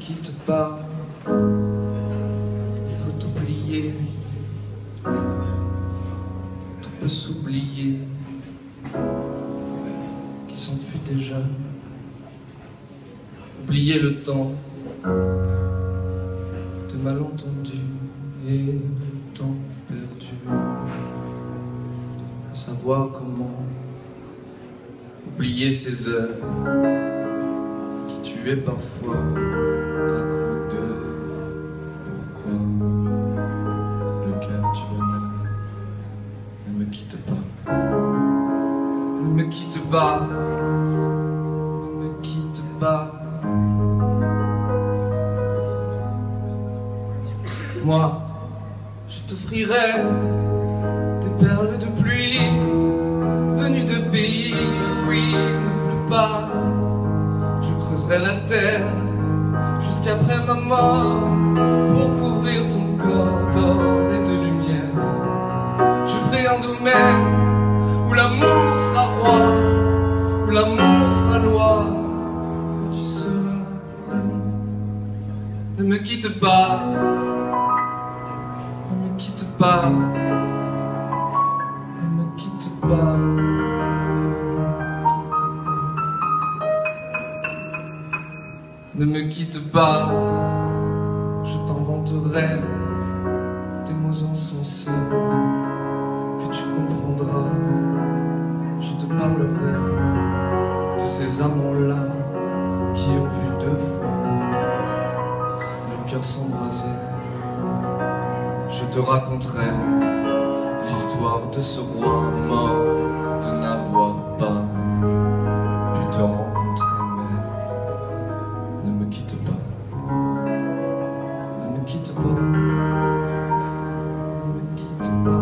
quitte pas, il faut oublier, tout peut s'oublier, qui s'enfuit déjà. Oublier le temps de malentendus et le temps perdu, à savoir comment oublier ces heures qui tuaient parfois à coups de pourquoi le cœur du bonheur ne me quitte pas, ne me quitte pas, ne me quitte pas. Moi, je t'offrirai des perles de pluie venues de pays où il ne pleut pas. Je creuserai la terre jusqu'après ma mort pour couvrir ton corps d'or et de lumière. Je ferai un domaine où l'amour sera roi, où l'amour sera loi, où tu seras reine. Ne me quitte pas, ne me quitte pas, ne me quitte pas. Ne me quitte pas, je t'inventerai des mots insensés que tu comprendras. Je te parlerai de ces amants-là qui ont vu deux fois leur cœur s'embraser. Je te raconterai l'histoire de ce roi mort de n'avoir pas pu te rencontrer, mais ne me quitte pas, ne me quitte pas, ne me quitte pas.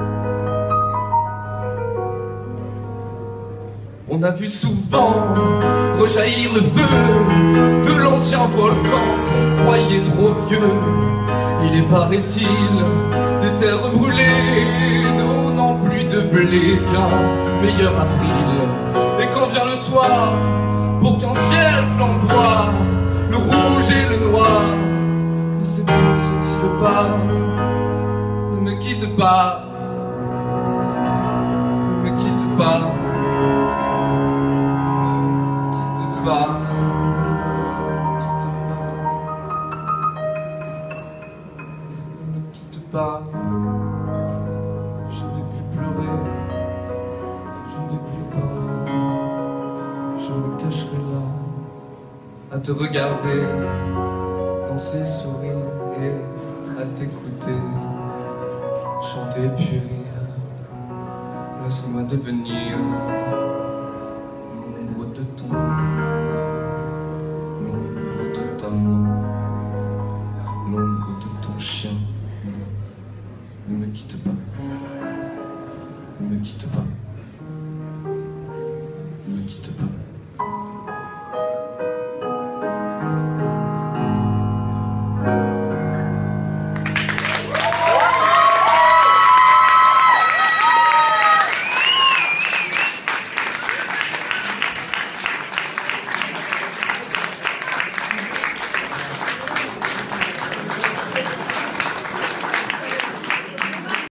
On a vu souvent rejaillir le feu de l'ancien volcan qu'on croyait trop vieux. Il est, paraît-il, des terres brûlées, donnant plus de blé qu'un meilleur avril. Et quand vient le soir, pour qu'un ciel flamboie, le rouge et le noir ne s'épousent-ils pas? Ne me quitte pas, ne me quitte pas, ne me quitte pas. Pas. Je ne vais plus pleurer, je ne vais plus parler, je me cacherai là à te regarder, danser, sourire et à t'écouter, chanter puis rire. Laisse-moi devenir l'ombre de ton ombre, l'ombre de ta main, l'ombre de ton chien. Ne me quitte pas, ne me quitte pas, ne me quitte pas.